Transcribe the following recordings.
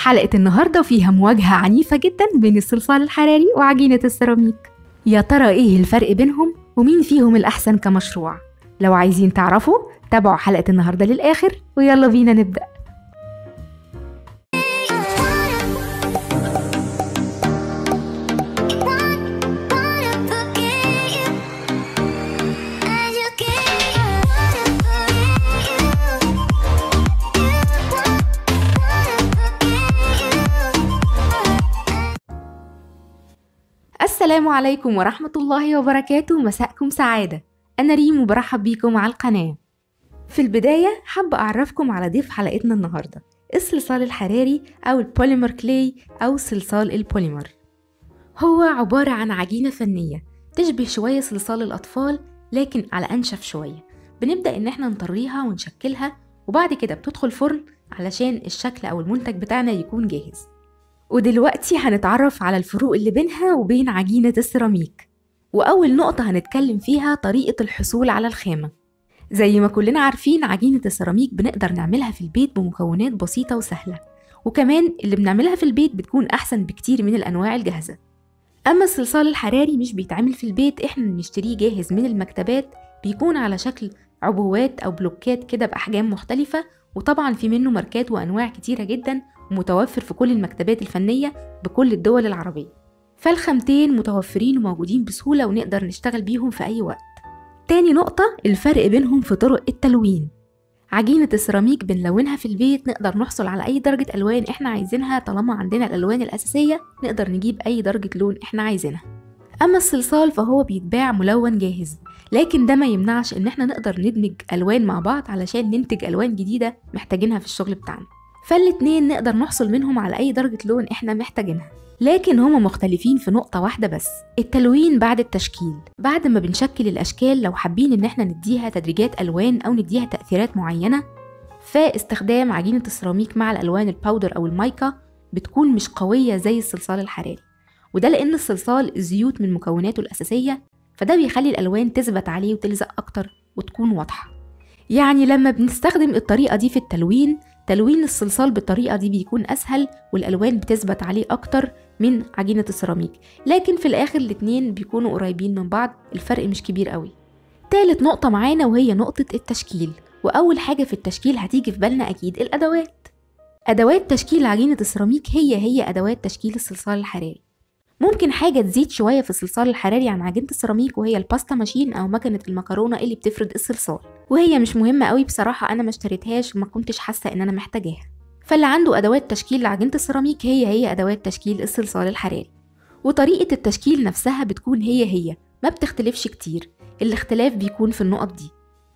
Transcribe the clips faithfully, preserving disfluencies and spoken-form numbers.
حلقة النهاردة فيها مواجهة عنيفة جدا بين الصلصال الحراري وعجينة السيراميك. يا ترى ايه الفرق بينهم ومين فيهم الأحسن كمشروع؟ لو عايزين تعرفوا تابعوا حلقة النهاردة للآخر ويلا بينا نبدأ. السلام عليكم ورحمة الله وبركاته، مساءكم سعادة. أنا ريم وبرحب بيكم على القناة. في البداية حابة أعرفكم على ضيف حلقتنا النهاردة، الصلصال الحراري أو البوليمر كلاي أو صلصال البوليمر. هو عبارة عن عجينة فنية تشبه شوية صلصال الأطفال لكن على أنشف شوية. بنبدأ إن احنا نطريها ونشكلها وبعد كده بتدخل فرن علشان الشكل أو المنتج بتاعنا يكون جاهز. ودلوقتي هنتعرف على الفروق اللي بينها وبين عجينة السيراميك. وأول نقطة هنتكلم فيها طريقة الحصول على الخامة. زي ما كلنا عارفين عجينة السيراميك بنقدر نعملها في البيت بمكونات بسيطة وسهلة، وكمان اللي بنعملها في البيت بتكون أحسن بكتير من الأنواع الجاهزة. أما الصلصال الحراري مش بيتعمل في البيت، إحنا بنشتريه جاهز من المكتبات، بيكون على شكل عبوات أو بلوكات كده بأحجام مختلفة، وطبعا في منه ماركات وأنواع كتيرة جدا متوفر في كل المكتبات الفنية بكل الدول العربية. فالخامتين متوفرين وموجودين بسهولة ونقدر نشتغل بيهم في أي وقت. تاني نقطة الفرق بينهم في طرق التلوين. عجينة السيراميك بنلونها في البيت، نقدر نحصل على أي درجة ألوان إحنا عايزينها، طالما عندنا الألوان الأساسية نقدر نجيب أي درجة لون إحنا عايزينها. أما الصلصال فهو بيتباع ملون جاهز، لكن ده ما يمنعش إن إحنا نقدر ندمج ألوان مع بعض علشان ننتج ألوان جديدة محتاجينها في الشغل بتاعنا. فالاتنين نقدر نحصل منهم على أي درجة لون إحنا محتاجينها، لكن هما مختلفين في نقطة واحدة بس، التلوين بعد التشكيل. بعد ما بنشكل الأشكال لو حابين إن إحنا نديها تدريجات ألوان أو نديها تأثيرات معينة، فاستخدام عجينة السيراميك مع الألوان الباودر أو المايكا بتكون مش قوية زي الصلصال الحراري، وده لأن الصلصال زيوت من مكوناته الأساسية، فده بيخلي الألوان تثبت عليه وتلزق أكتر وتكون واضحة. يعني لما بنستخدم الطريقة دي في التلوين، تلوين الصلصال بالطريقة دي بيكون أسهل والألوان بتثبت عليه أكتر من عجينة السيراميك، لكن في الآخر الاتنين بيكونوا قريبين من بعض، الفرق مش كبير قوي. تالت نقطة معانا وهي نقطة التشكيل. وأول حاجة في التشكيل هتيجي في بالنا أكيد الأدوات. أدوات تشكيل عجينة السيراميك هي هي أدوات تشكيل الصلصال الحراري. ممكن حاجة تزيد شوية في الصلصال الحراري عن عجينة السيراميك، وهي الباستا ماشين أو مكنة المكرونة اللي بتفرد الصلصال، وهي مش مهمة قوي بصراحة، أنا ما اشتريتهاش وما كنتش حاسة إن أنا محتاجاها. فاللي عنده أدوات تشكيل لعجينة السيراميك هي هي أدوات تشكيل الصلصال الحراري. وطريقة التشكيل نفسها بتكون هي هي، ما بتختلفش كتير، الاختلاف بيكون في النقط دي.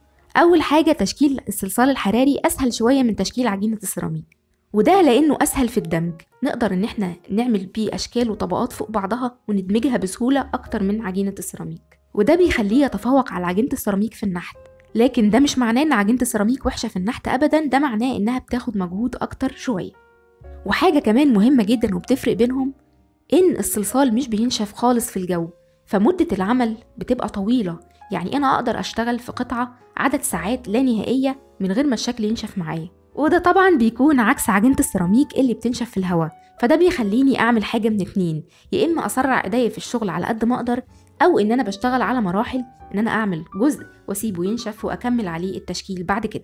أول حاجة تشكيل الصلصال الحراري أسهل شوية من تشكيل عجينة السيراميك، وده لأنه أسهل في الدمج، نقدر إن احنا نعمل بيه أشكال وطبقات فوق بعضها وندمجها بسهولة أكتر من عجينة السيراميك، وده بيخليه يتفوق على عجينة السيراميك في النحت. لكن ده مش معناه إن عجينة السيراميك وحشة في النحت أبدا، ده معناه إنها بتاخد مجهود أكتر شوية. وحاجة كمان مهمة جدا وبتفرق بينهم، إن الصلصال مش بينشف خالص في الجو، فمدة العمل بتبقى طويلة. يعني أنا أقدر أشتغل في قطعة عدد ساعات لا نهائية من غير ما الشكل ينشف معايا، وده طبعا بيكون عكس عجينة السيراميك اللي بتنشف في الهواء. فده بيخليني أعمل حاجة من اتنين، يا إما أسرع إيديا في الشغل على قد ما أقدر، أو إن أنا بشتغل على مراحل، إن أنا أعمل جزء وأسيبه ينشف وأكمل عليه التشكيل بعد كده.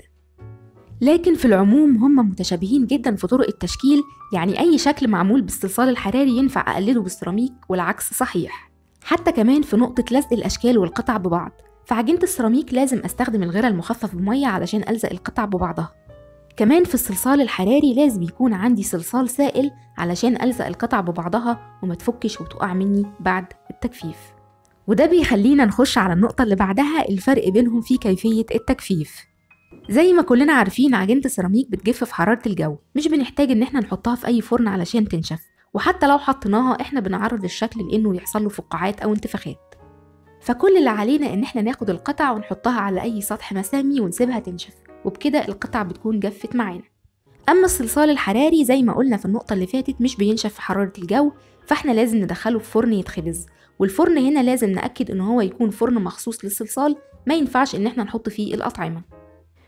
لكن في العموم هم متشابهين جدا في طرق التشكيل، يعني أي شكل معمول بالصلصال الحراري ينفع أقلده بالسيراميك والعكس صحيح. حتى كمان في نقطة لزق الأشكال والقطع ببعض، في عجينة السيراميك لازم أستخدم الغيرة المخفف بمية علشان ألزق القطع ببعضها. كمان في الصلصال الحراري لازم يكون عندي صلصال سائل علشان ألزق القطع ببعضها وما تفكش وتقع مني بعد التجفيف. وده بيخلينا نخش على النقطة اللي بعدها، الفرق بينهم في كيفية التجفيف. زي ما كلنا عارفين عجينة السيراميك بتجف في حرارة الجو، مش بنحتاج ان احنا نحطها في اي فرن علشان تنشف، وحتى لو حطيناها احنا بنعرض الشكل لانه يحصل له فقاعات او انتفاخات. فكل اللي علينا ان احنا ناخد القطع ونحطها على اي سطح مسامي ونسيبها تنشف، وبكده القطع بتكون جفت معانا. اما الصلصال الحراري زي ما قلنا في النقطة اللي فاتت مش بينشف في حرارة الجو، فاحنا لازم ندخله في فرن يتخبز، والفرن هنا لازم نأكد ان هو يكون فرن مخصوص للصلصال، ما ينفعش ان احنا نحط فيه الأطعمة.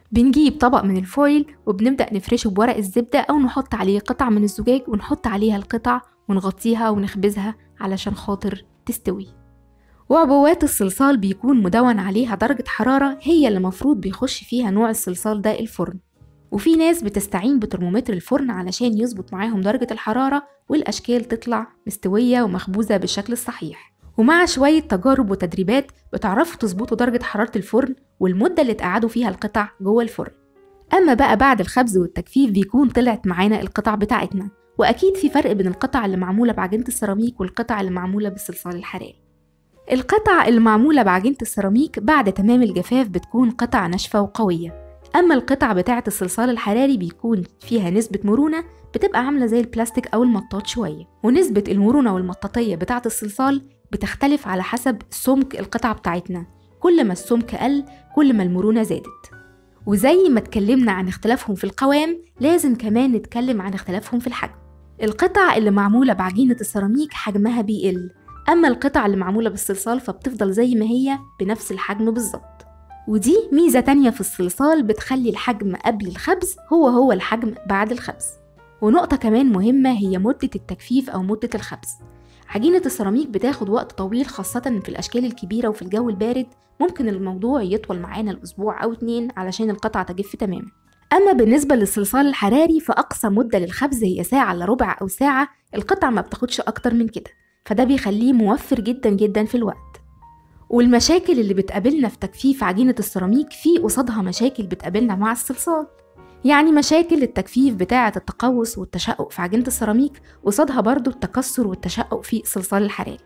بنجيب طبق من الفويل وبنبدأ نفرشه بورق الزبدة أو نحط عليه قطع من الزجاج ونحط عليها القطع ونغطيها ونخبزها علشان خاطر تستوي. وعبوات الصلصال بيكون مدون عليها درجة حرارة هي اللي مفروض بيخش فيها نوع الصلصال ده الفرن، وفي ناس بتستعين بترمومتر الفرن علشان يظبط معاهم درجة الحرارة والأشكال تطلع مستوية ومخبوزة بالشكل الصحيح. ومع شوية تجارب وتدريبات بتعرفوا تظبطوا درجة حرارة الفرن والمدة اللي تقعدوا فيها القطع جوه الفرن. أما بقى بعد الخبز والتجفيف بيكون طلعت معانا القطع بتاعتنا، وأكيد في فرق بين القطع اللي معمولة بعجينة السيراميك والقطع اللي معمولة بالصلصال الحراري. القطع اللي معمولة بعجينة السيراميك بعد تمام الجفاف بتكون قطع ناشفة وقوية، أما القطع بتاعة الصلصال الحراري بيكون فيها نسبة مرونة بتبقى عاملة زي البلاستيك أو المطاط شوية، ونسبة المرونة والمطاطية بتاعة الصلصال بتختلف على حسب سمك القطعة بتاعتنا، كل ما السمك قل كل ما المرونة زادت. وزي ما اتكلمنا عن اختلافهم في القوام لازم كمان نتكلم عن اختلافهم في الحجم. القطع اللي معمولة بعجينة السيراميك حجمها بيقل، أما القطع اللي معمولة بالصلصال فبتفضل زي ما هي بنفس الحجم بالظبط. ودي ميزة تانية في الصلصال بتخلي الحجم قبل الخبز هو هو الحجم بعد الخبز. ونقطة كمان مهمة هي مدة التجفيف أو مدة الخبز. عجينة السيراميك بتاخد وقت طويل خاصة في الأشكال الكبيرة وفي الجو البارد، ممكن الموضوع يطول معانا الأسبوع أو اتنين علشان القطعة تجف تماما. أما بالنسبة للصلصال الحراري فأقصى مدة للخبز هي ساعة إلا ربع أو ساعة، القطعة ما بتاخدش أكتر من كده، فده بيخليه موفر جدا جدا في الوقت. والمشاكل اللي بتقابلنا في تجفيف عجينة السيراميك في قصادها مشاكل بتقابلنا مع الصلصال، يعني مشاكل التجفيف بتاعة التقوس والتشقق في عجينة السيراميك قصادها برضو التكسر والتشقق في الصلصال الحراري.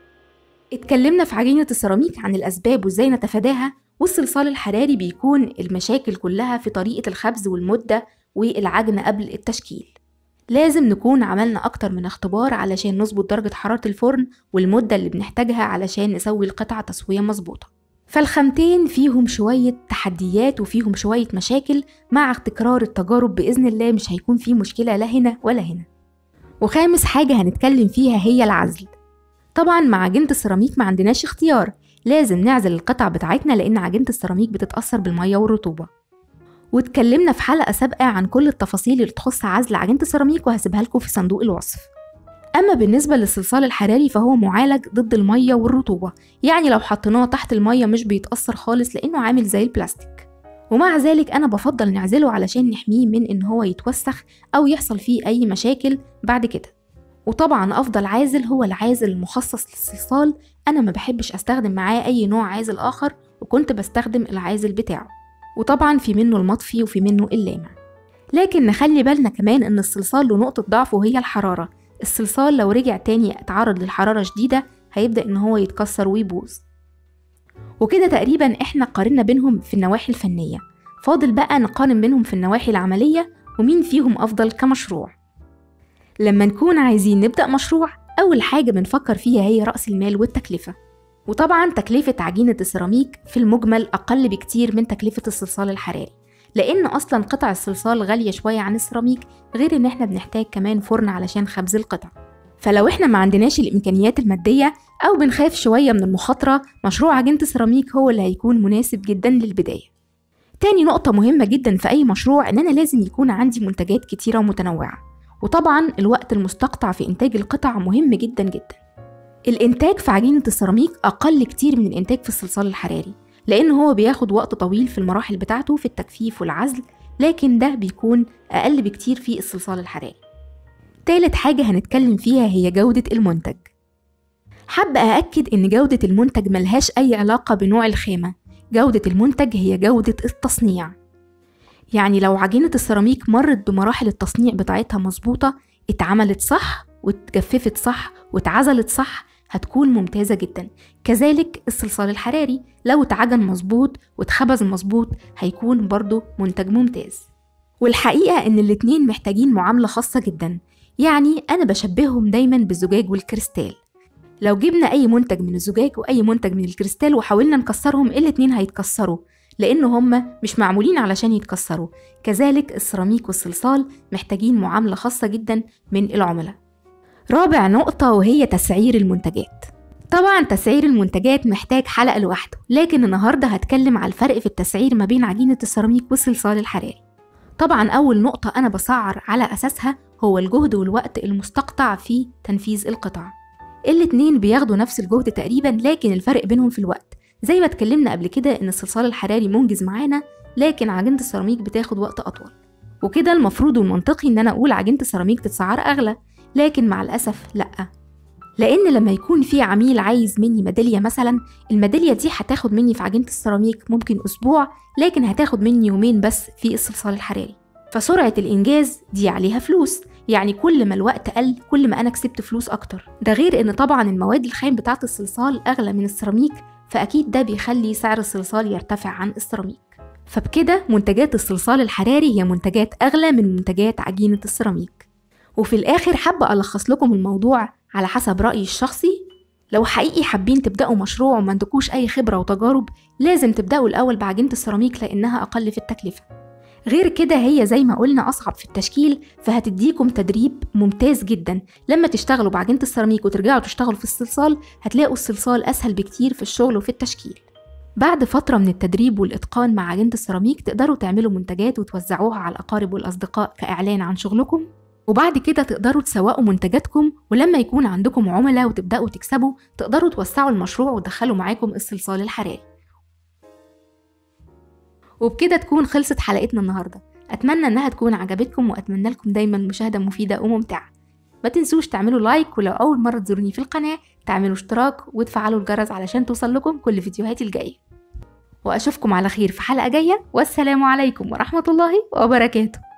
اتكلمنا في عجينة السيراميك عن الأسباب وازاي نتفاداها، والصلصال الحراري بيكون المشاكل كلها في طريقة الخبز والمدة والعجن قبل التشكيل. لازم نكون عملنا أكتر من اختبار علشان نظبط درجة حرارة الفرن والمدة اللي بنحتاجها علشان نسوي القطعة تسوية مظبوطة. فالخامتين فيهم شوية تحديات وفيهم شوية مشاكل، مع تكرار التجارب بإذن الله مش هيكون فيه مشكلة لا هنا ولا هنا. وخامس حاجة هنتكلم فيها هي العزل. طبعا مع عجينة السيراميك ما عندناش اختيار، لازم نعزل القطع بتاعتنا لأن عجينة السيراميك بتتأثر بالمية والرطوبة. واتكلمنا في حلقة سابقة عن كل التفاصيل اللي تخص عزل عجينة السيراميك وهسيبها لكم في صندوق الوصف. أما بالنسبة للصلصال الحراري فهو معالج ضد المية والرطوبة، يعني لو حطيناه تحت المية مش بيتأثر خالص لأنه عامل زي البلاستيك، ومع ذلك أنا بفضل نعزله علشان نحميه من إن هو يتوسخ أو يحصل فيه أي مشاكل بعد كده. وطبعا أفضل عازل هو العازل المخصص للصلصال، أنا ما بحبش أستخدم معاه أي نوع عازل آخر، وكنت بستخدم العازل بتاعه، وطبعا في منه المطفي وفي منه اللامع. لكن نخلي بالنا كمان إن الصلصال له نقطة ضعف وهي الحرارة. الصلصال لو رجع تاني اتعرض للحرارة شديدة هيبدأ إن هو يتكسر ويبوظ. وكده تقريبا إحنا قارنا بينهم في النواحي الفنية، فاضل بقى نقارن بينهم في النواحي العملية ومين فيهم أفضل كمشروع. لما نكون عايزين نبدأ مشروع أول حاجة بنفكر فيها هي رأس المال والتكلفة، وطبعا تكلفة عجينة السيراميك في المجمل أقل بكتير من تكلفة الصلصال الحراري، لأن أصلا قطع الصلصال غالية شوية عن السيراميك، غير إن إحنا بنحتاج كمان فرن علشان خبز القطع. فلو إحنا ما عندناش الإمكانيات المادية أو بنخاف شوية من المخاطرة، مشروع عجينة السيراميك هو اللي هيكون مناسب جدا للبداية. تاني نقطة مهمة جدا في أي مشروع إن أنا لازم يكون عندي منتجات كتيرة ومتنوعة، وطبعا الوقت المستقطع في إنتاج القطع مهم جدا جدا. الإنتاج في عجينة السيراميك أقل كتير من الإنتاج في الصلصال الحراري، لأن هو بياخد وقت طويل في المراحل بتاعته في التجفيف والعزل، لكن ده بيكون أقل بكتير في الصلصال الحراري. تالت حاجة هنتكلم فيها هي جودة المنتج. حابة أأكد إن جودة المنتج ملهاش أي علاقة بنوع الخامة، جودة المنتج هي جودة التصنيع. يعني لو عجينة السيراميك مرت بمراحل التصنيع بتاعتها مظبوطة، اتعملت صح واتجففت صح واتعزلت صح، هتكون ممتازة جدا. كذلك الصلصال الحراري لو اتعجن مظبوط واتخبز مظبوط هيكون برضو منتج ممتاز. والحقيقة ان الاتنين محتاجين معاملة خاصة جدا، يعني انا بشبههم دايما بالزجاج والكريستال. لو جبنا اي منتج من الزجاج واي منتج من الكريستال وحاولنا نكسرهم الاتنين هيتكسروا، لأن هم مش معمولين علشان يتكسروا. كذلك السيراميك والصلصال محتاجين معاملة خاصة جدا من العملاء. رابع نقطة وهي تسعير المنتجات. طبعا تسعير المنتجات محتاج حلقة لوحده، لكن النهاردة هتكلم على الفرق في التسعير ما بين عجينة السيراميك والصلصال الحراري. طبعا أول نقطة أنا بسعر على أساسها هو الجهد والوقت المستقطع في تنفيذ القطع. الاتنين بياخدوا نفس الجهد تقريبا، لكن الفرق بينهم في الوقت. زي ما اتكلمنا قبل كده إن الصلصال الحراري منجز معانا، لكن عجينة السيراميك بتاخد وقت أطول، وكده المفروض والمنطقي إن أنا أقول عجينة السيراميك تتسعر أغلى، لكن مع الأسف لأ. لأن لما يكون في عميل عايز مني ميدالية مثلا، الميدالية دي هتاخد مني في عجينة السيراميك ممكن أسبوع، لكن هتاخد مني يومين بس في الصلصال الحراري. فسرعة الإنجاز دي عليها فلوس، يعني كل ما الوقت قل كل ما أنا كسبت فلوس أكتر. ده غير إن طبعا المواد الخام بتاعة الصلصال أغلى من السيراميك، فأكيد ده بيخلي سعر الصلصال يرتفع عن السيراميك. فبكده منتجات الصلصال الحراري هي منتجات أغلى من منتجات عجينة السيراميك. وفي الآخر حابة ألخص لكم الموضوع على حسب رأيي الشخصي. لو حقيقي حابين تبدأوا مشروع وما عندكوش أي خبرة وتجارب، لازم تبدأوا الأول بعجينة السيراميك لأنها أقل في التكلفة. غير كده هي زي ما قلنا أصعب في التشكيل، فهتديكم تدريب ممتاز جدا. لما تشتغلوا بعجينة السيراميك وترجعوا تشتغلوا في الصلصال، هتلاقوا الصلصال أسهل بكتير في الشغل وفي التشكيل. بعد فترة من التدريب والإتقان مع عجينة السيراميك تقدروا تعملوا منتجات وتوزعوها على الأقارب والأصدقاء كإعلان عن شغلكم، وبعد كده تقدروا تسوقوا منتجاتكم. ولما يكون عندكم عملاء وتبدأوا تكسبوا، تقدروا توسعوا المشروع وتدخلوا معاكم الصلصال الحراري. وبكده تكون خلصت حلقتنا النهاردة. أتمنى أنها تكون عجبتكم، وأتمنى لكم دايما مشاهدة مفيدة وممتعة. ما تنسوش تعملوا لايك، ولو أول مرة تزوروني في القناة تعملوا اشتراك وتفعلوا الجرس علشان توصل لكم كل فيديوهاتي الجاية. وأشوفكم على خير في حلقة جاية، والسلام عليكم ورحمة الله وبركاته.